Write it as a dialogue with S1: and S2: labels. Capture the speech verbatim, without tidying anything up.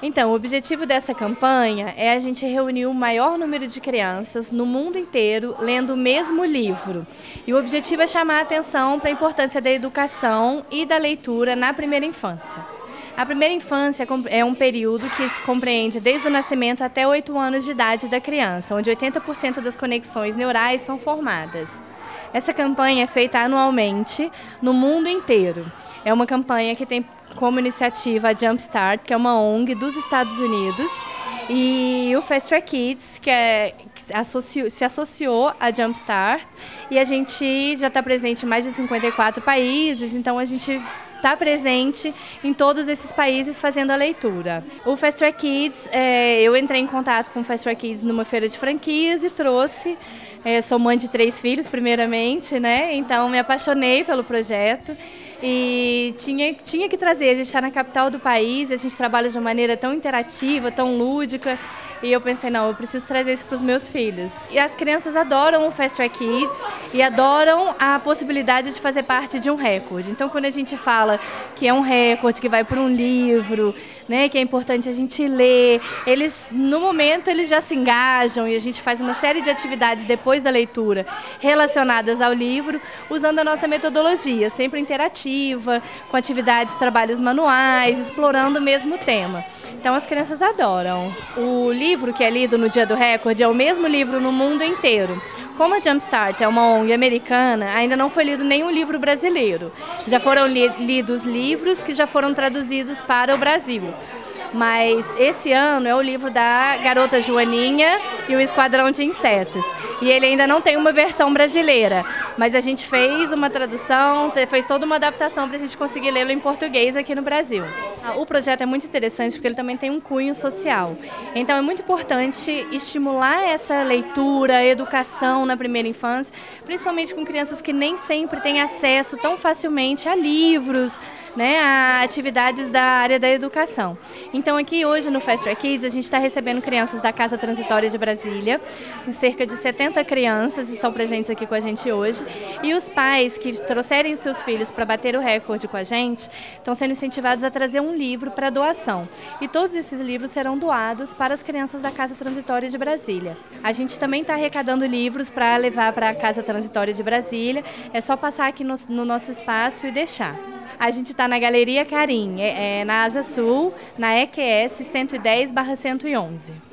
S1: Então, o objetivo dessa campanha é a gente reunir o maior número de crianças no mundo inteiro lendo o mesmo livro. E o objetivo é chamar a atenção para a importância da educação e da leitura na primeira infância. A primeira infância é um período que se compreende desde o nascimento até oito anos de idade da criança, onde oitenta por cento das conexões neurais são formadas. Essa campanha é feita anualmente no mundo inteiro. É uma campanha que tem como iniciativa a Jumpstart, que é uma O N G dos Estados Unidos, e o Fast Track Kids, que, é, que associou, se associou à Jumpstart, e a gente já está presente em mais de cinquenta e quatro países, então a gente está presente em todos esses países fazendo a leitura. O Fast Track Kids, é, eu entrei em contato com o Fast Track Kids numa feira de franquias e trouxe, é, sou mãe de três filhos primeiramente, né? Então me apaixonei pelo projeto e tinha, tinha que trazer, a gente está na capital do país, a gente trabalha de uma maneira tão interativa, tão lúdica, e eu pensei, não, eu preciso trazer isso para os meus filhos. E as crianças adoram o Fast Track Kids e adoram a possibilidade de fazer parte de um recorde. Então, quando a gente fala que é um recorde, que vai por um livro, né, que é importante a gente ler, eles, no momento, eles já se engajam e a gente faz uma série de atividades depois da leitura relacionadas ao livro, usando a nossa metodologia, sempre interativa, com atividades, trabalhos manuais, explorando o mesmo tema. Então, as crianças adoram. O livro que é lido no dia do recorde é o mesmo livro no mundo inteiro. Como a Jumpstart é uma O N G americana, ainda não foi lido nenhum livro brasileiro. Já foram li lidos livros que já foram traduzidos para o Brasil. Mas esse ano é o livro da Garota Joaninha e o Esquadrão de Insetos. E ele ainda não tem uma versão brasileira, mas a gente fez uma tradução, fez toda uma adaptação para a gente conseguir lê-lo em português aqui no Brasil. O projeto é muito interessante porque ele também tem um cunho social. Então é muito importante estimular essa leitura, a educação na primeira infância, principalmente com crianças que nem sempre têm acesso tão facilmente a livros, né, a atividades da área da educação. Então aqui hoje no Fast Track Kids a gente está recebendo crianças da Casa Transitória de Brasília, cerca de setenta crianças estão presentes aqui com a gente hoje, e os pais que trouxerem os seus filhos para bater o recorde com a gente estão sendo incentivados a trazer um livro para doação. E todos esses livros serão doados para as crianças da Casa Transitória de Brasília. A gente também está arrecadando livros para levar para a Casa Transitória de Brasília, é só passar aqui no, no nosso espaço e deixar. A gente está na Galeria Carim, é, é, na Asa Sul, na E Q S cento e dez barra cento e onze.